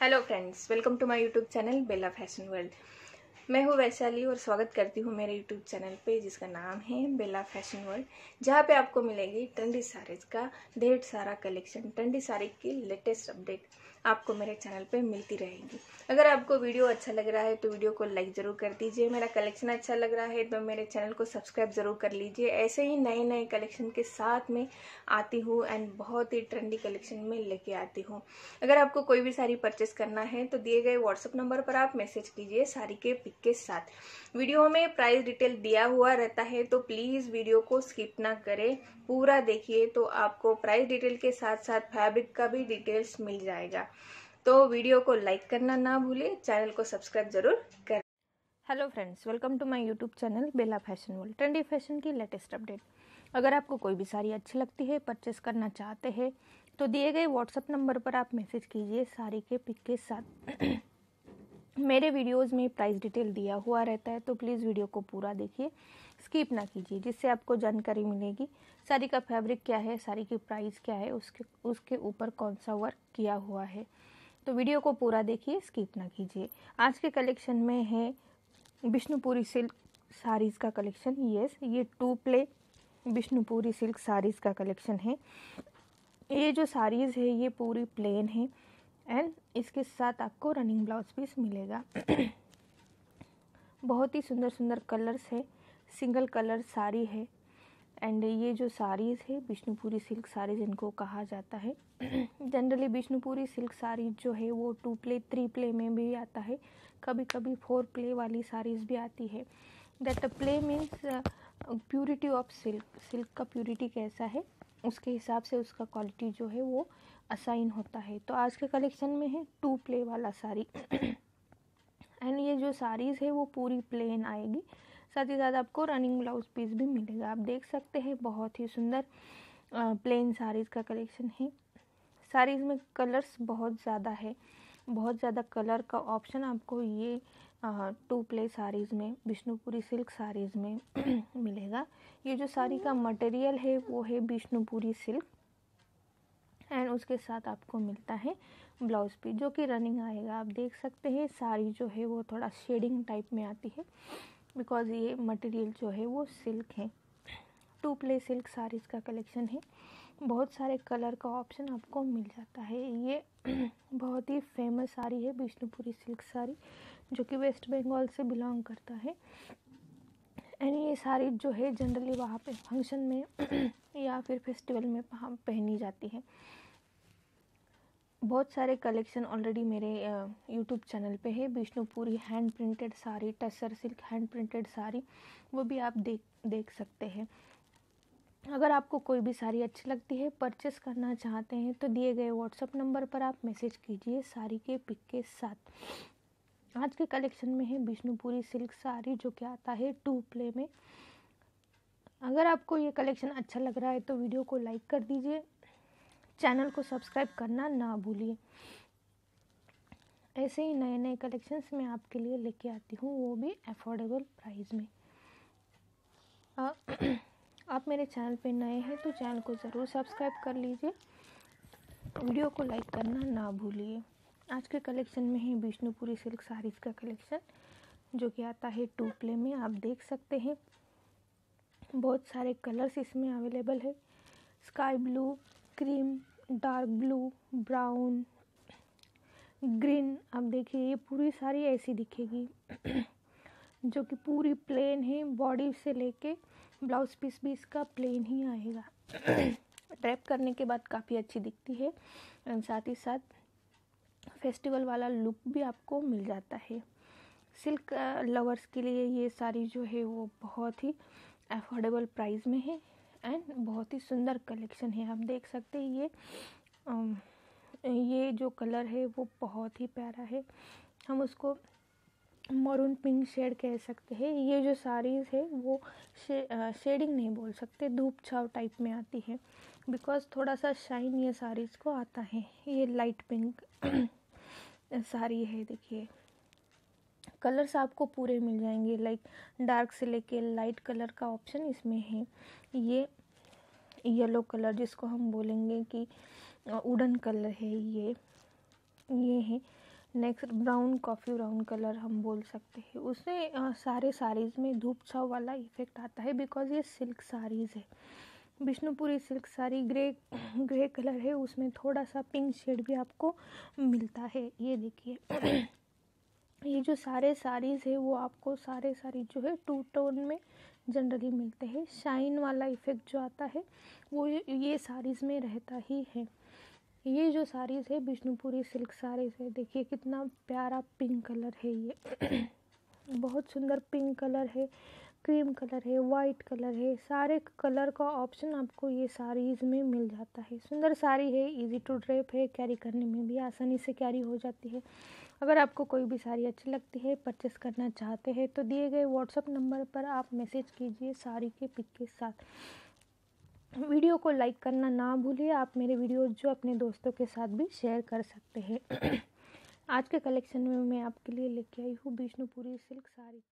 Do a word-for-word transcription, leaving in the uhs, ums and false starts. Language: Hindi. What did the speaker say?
Hello friends, welcome to my YouTube channel Bela fashion world. मैं हूँ वैशाली और स्वागत करती हूँ मेरे यूट्यूब चैनल पे जिसका नाम है बेला फैशन वर्ल्ड, जहाँ पे आपको मिलेगी ट्रेंडी साड़ीज़ का ढेर सारा कलेक्शन। ट्रेंडी साड़ी की लेटेस्ट अपडेट आपको मेरे चैनल पे मिलती रहेगी। अगर आपको वीडियो अच्छा लग रहा है तो वीडियो को लाइक ज़रूर कर दीजिए। मेरा कलेक्शन अच्छा लग रहा है तो मेरे चैनल को सब्सक्राइब ज़रूर कर लीजिए। ऐसे ही नए नए कलेक्शन के साथ में आती हूँ एंड बहुत ही ट्रेंडी कलेक्शन में लेके आती हूँ। अगर आपको कोई भी साड़ी परचेस करना है तो दिए गए व्हाट्सएप नंबर पर आप मैसेज कीजिए साड़ी के पिक के साथ। वीडियो में प्राइस डिटेल दिया हुआ रहता है तो प्लीज़ वीडियो को स्किप ना करें, पूरा देखिए तो आपको प्राइस डिटेल के साथ साथ फैब्रिक का भी डिटेल्स मिल जाएगा। तो वीडियो को लाइक करना ना भूलें, चैनल को सब्सक्राइब जरूर करें। Hello friends, welcome to my YouTube channel Bela fashion world. Trendy fashion की लेटेस्ट अपडेट। अगर आपको कोई भी साड़ी अच्छी लगती है, परचेस करना चाहते हैं तो दिए गए व्हाट्सएप नंबर पर आप मैसेज कीजिए साड़ी के पिक के साथ। मेरे वीडियोस में प्राइस डिटेल दिया हुआ रहता है तो प्लीज़ वीडियो को पूरा देखिए, स्किप ना कीजिए, जिससे आपको जानकारी मिलेगी साड़ी का फैब्रिक क्या है, साड़ी की प्राइस क्या है, उसके उसके ऊपर कौन सा वर्क किया हुआ है। तो वीडियो को पूरा देखिए, स्किप ना कीजिए। आज के कलेक्शन में है विष्णुपुरी सिल्क साड़ीज़ का कलेक्शन। यस, ये two ply Vishnupuri silk saris का कलेक्शन है। ये जो साड़ीज़ है ये पूरी प्लेन है एंड इसके साथ आपको रनिंग ब्लाउज पीस मिलेगा। बहुत ही सुंदर सुंदर कलर्स है, सिंगल कलर साड़ी है एंड ये जो साड़ीज़ है विष्णुपुरी सिल्क साड़ीज़ इनको कहा जाता है। जनरली विष्णुपुरी सिल्क साड़ी जो है वो टू प्ले थ्री प्ले में भी आता है, कभी कभी फोर प्ले वाली साड़ीज़ भी आती है। That ply means purity of silk, silk का प्यूरिटी कैसा है उसके हिसाब से उसका क्वालिटी जो है वो असाइन होता है। तो आज के कलेक्शन में है टू प्ले वाला साड़ी एंड ये जो साड़ीज़ है वो पूरी प्लेन आएगी, साथ ही साथ आपको रनिंग ब्लाउज पीस भी मिलेगा। आप देख सकते हैं बहुत ही सुंदर प्लेन साड़ीज़ का कलेक्शन है। साड़ीज़ में कलर्स बहुत ज़्यादा है, बहुत ज़्यादा कलर का ऑप्शन आपको ये टू प्ले साड़ीज़ में विष्णुपुरी सिल्क साड़ीज़ में मिलेगा। ये जो साड़ी का मटेरियल है वो है विष्णुपुरी सिल्क एंड उसके साथ आपको मिलता है ब्लाउज पीस जो कि रनिंग आएगा। आप देख सकते हैं साड़ी जो है वो थोड़ा शेडिंग टाइप में आती है बिकॉज ये मटेरियल जो है वो सिल्क है। टू प्ले सिल्क साड़ीज़ का कलेक्शन है, बहुत सारे कलर का ऑप्शन आपको मिल जाता है। ये बहुत ही फेमस साड़ी है विष्णुपुरी सिल्क साड़ी जो कि वेस्ट बंगाल से बिलोंग करता है एंड ये साड़ी जो है जनरली वहाँ पे फंक्शन में या फिर फेस्टिवल में पहनी जाती है। बहुत सारे कलेक्शन ऑलरेडी मेरे यूट्यूब चैनल पे है। Vishnupuri hand printed sari, tussar silk hand printed sari, वो भी आप देख देख सकते हैं। अगर आपको कोई भी साड़ी अच्छी लगती है, परचेस करना चाहते हैं तो दिए गए व्हाट्सएप नंबर पर आप मैसेज कीजिए साड़ी के पिक के साथ। आज के कलेक्शन में है विष्णुपुरी सिल्क साड़ी जो कि आता है टू प्ले में। अगर आपको ये कलेक्शन अच्छा लग रहा है तो वीडियो को लाइक कर दीजिए, चैनल को सब्सक्राइब करना ना भूलिए। ऐसे ही नए नए कलेक्शंस मैं आपके लिए लेके आती हूँ, वो भी अफोर्डेबल प्राइस में। आ, आप मेरे चैनल पे नए हैं तो चैनल को ज़रूर सब्सक्राइब कर लीजिए, वीडियो को लाइक करना ना भूलिए। आज के कलेक्शन में है विष्णुपुरी सिल्क साड़ीज़ का कलेक्शन जो कि आता है टू प्ले में। आप देख सकते हैं बहुत सारे कलर्स इसमें अवेलेबल है, sky blue, cream, dark blue, brown, green. अब देखिए ये पूरी साड़ी ऐसी दिखेगी जो कि पूरी प्लेन है, बॉडी से लेके ब्लाउज पीस भी इसका प्लेन ही आएगा। ड्रैप करने के बाद काफ़ी अच्छी दिखती है एंड साथ ही साथ फेस्टिवल वाला लुक भी आपको मिल जाता है। सिल्क लवर्स के लिए ये साड़ी जो है वो बहुत ही अफोर्डेबल प्राइस में है एंड बहुत ही सुंदर कलेक्शन है। आप देख सकते हैं ये आ, ये जो कलर है वो बहुत ही प्यारा है, हम उसको मरून पिंक शेड कह सकते हैं। ये जो साड़ीज़ है वो शे, शेडिंग नहीं बोल सकते, धूप छाव टाइप में आती है बिकॉज थोड़ा सा शाइन ये साड़ीज़ को आता है। ये लाइट पिंक साड़ी है, देखिए कलर्स आपको पूरे मिल जाएंगे, लाइक डार्क से लेके लाइट कलर का ऑप्शन इसमें है। ये येलो कलर जिसको हम बोलेंगे कि वुडन कलर है, ये ये है next brown, coffee brown colour हम बोल सकते हैं। उसमें आ, सारे साड़ीज़ में धूप छाँव वाला इफ़ेक्ट आता है बिकॉज ये सिल्क साड़ीज़ है। Vishnupuri silk sari grey grey colour है, उसमें थोड़ा सा पिंक शेड भी आपको मिलता है। ये देखिए ये जो सारे साड़ीज़ है वो आपको सारे साड़ी जो है टू टोन में जनरली मिलते हैं। शाइन वाला इफ़ेक्ट जो आता है वो ये साड़ीज़ में रहता ही है। ये जो साड़ीज़ है विष्णुपुरी सिल्क साड़ीज़ है, देखिए कितना प्यारा पिंक कलर है। ये बहुत सुंदर पिंक कलर है, क्रीम कलर है, वाइट कलर है, सारे कलर का ऑप्शन आपको ये साड़ीज़ में मिल जाता है। सुंदर साड़ी है, इजी टू ड्रेप है, कैरी करने में भी आसानी से कैरी हो जाती है। अगर आपको कोई भी साड़ी अच्छी लगती है, परचेस करना चाहते हैं तो दिए गए व्हाट्सएप नंबर पर आप मैसेज कीजिए साड़ी के पिक के साथ। वीडियो को लाइक करना ना भूलिए। आप मेरे वीडियो जो अपने दोस्तों के साथ भी शेयर कर सकते हैं। आज के कलेक्शन में मैं आपके लिए लेके आई हूँ विष्णुपुरी सिल्क साड़ी।